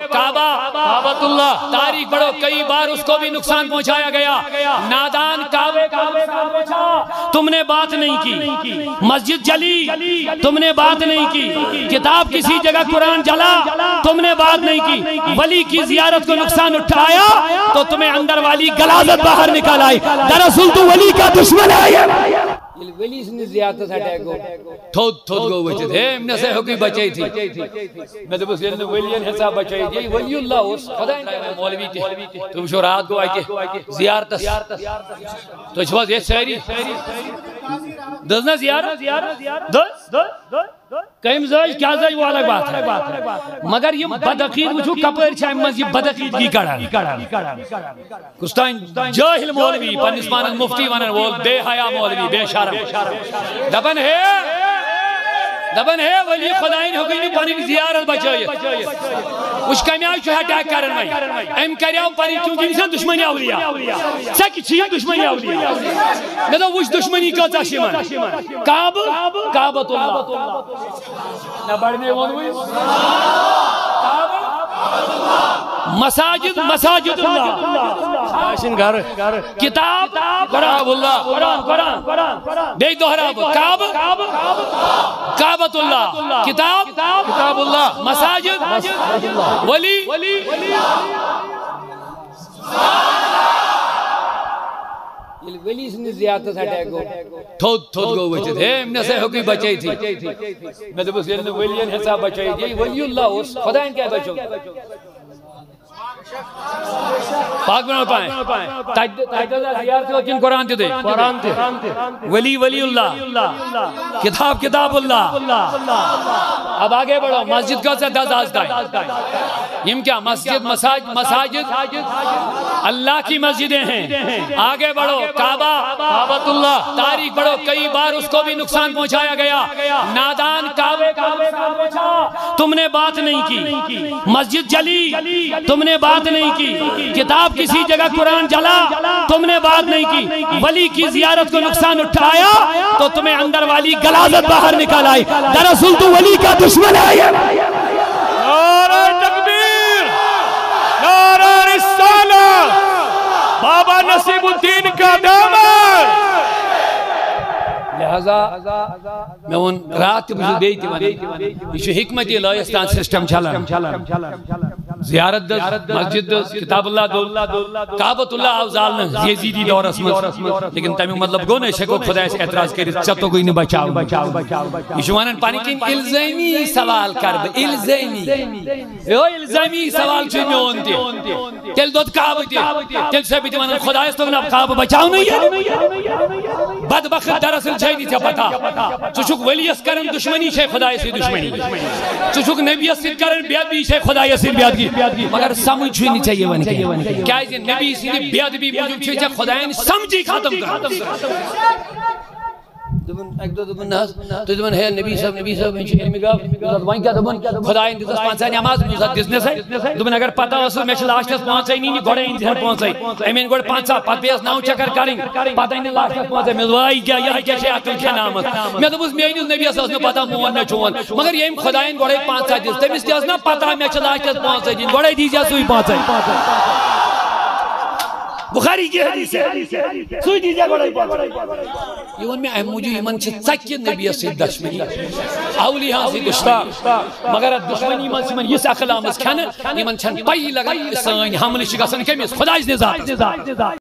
کعبہ کعبۃ اللہ تاریخ پڑھو کئی بار اس کو بھی نقصان پہنچایا گیا نادان کعبے تم نے بات نہیں کی مسجد جلی تم نے بات نہیں کی کتاب کسی جگہ قرآن جلا تم نے بات نہیں کی ولی کی زیارت کو نقصان اٹھایا تو تمہیں اندر والی غلاظت باہر نکال آئی دراصل تو ولی کا دشمن ہے ولی سنی زیارت اٹیک گو تھود گو بچت ہے امنے سے ہوکی بچائی تھی میں تو بس یہ ولیین حساب بچائی تھی ولی اللہ اس خدا مولوی تھی تم شو رات کو آئی کہ زیارت تو اس وقت یہ سہری دزنا زیارت کئیم زاج کیا زاج وہ الگ بات ہے مگر یہ بدعقید وچھو کپر چھائے مز یہ بدعقید کی کڑا کستان جاہل مولوی پنسمان مفتی ونن وول بے حیا مولوی بے شرم دبن ہے ولی خداین حقیقی پانی زیارت بچائی اس کمیائی چھو اٹیک کرن میں ایم کریاو پانی چونکہ انسان دشمنی اولیاء سکی چیئے دشمنی اولیاء میں تو وش دشمنی کا تشیمان کعبۃ اللہ نہ بڑھنے ونوئی مساجد اللہ آشن گھر کتاب قرآن اللہ دے دہراب کعبۃ اللہ کتاب اللہ مساجد ولی ولی سنی زیارت اٹیک گو تھود گو بچت ہے امنے سے ہوکی بچائی تھی میں تو بس یہ ولیین حساب بچائی تھی ولی اللہ اس خدا ان کیا بچو پاک بنا پائیں تاجدہ زیارت کو کن قرآن تے دے ولی اللہ کتاب اللہ اب آگے بڑھو مسجد کا سے دز آزدائیں یم کیا مساجد اللہ کی مسجدیں ہیں آگے بڑھو کعبۃ اللہ تاریخ پڑھو کئی بار اس کو بھی نقصان پہنچایا گیا نادان کعبے تم نے بات نہیں کی مسجد جلی تم نے بات نہیں کی کتاب کسی جگہ قرآن جلا تم نے بات نہیں کی ولی کی زیارت کو نقصان اٹھایا تو تمہیں اندر والی غلاظت باہر نکال آئی دراصل تو ولی کا دشمن ہے نعرہ تکبیر نعرہ رسالہ بابا نصیب الدین کا دامن لہذا میں ان رات بجھو بیتی ونی یہ حکمتی لائستان سسٹم چلن زیارت دس مسجد دس کتاب اللہ دو کعبۃ اللہ افضال نہ یزیدی دور اسمت لیکن تمہیں مطلب گو نہیں شکو خدا سے اعتراض کری چتو کوئی نہیں بچاؤ یہ شوانن پانی کن الزامی سوال کر الزامی سوال چھو میون تی تیل دوت کعبہ تی تیل سے بیتی ونن خدا اس تو نب کعبہ بچاؤ نہیں ہے بدبخت دراصل چھائی نہیں تھا پتا چوچک ولی اس کرن دشمنی چھے خدا سے دشمنی چوچک نبی اس کرن بیاد بھی چھے خدا سے بیاد کی مگر سمجھ ہوئی نہیں چاہیے ونی کیا ہے نبی اسی نے بیاد بھی موجود چھے خدایان سمجھی ختم کر ایک دو دبن ناز تو دبن ہے نبی صاحب انشاء علمی گاو وائن کیا دبن خدایان دیتس پانچائی نماز میوزت دزنس ہے دبن اگر پتا ہو سو میں لاشتس پانچائی نہیں گوڑے انتہر پانچائی ایمین گوڑ پانچا پت بیس ناؤ چکر کریں پتہ ہی لاشتس پانچائی میں دوائی کیا یہ کیا شیع عقل کیا نامت میں دبس میں نبی صاحب نے پتا مون نہ چون مگر یہ خدایان گوڑے پانچائی دس تمس دیس نہ پتا میں لاشتس پانچائی دن گوڑے دیجیا سوئی پانچائی بخاری کی حدیث ہے سوئی دیجیا گوڑے پانچائی یہ ان میں اہم موجود ایمان چھے چکی نبی سے دشمنی اولیاء سے دشمنی مگر دشمنی ایمان سے من یہ اخلام اس کھانا ایمان چھن پائی لگا سانی حمل شکاسن کمیس خدا اس نظام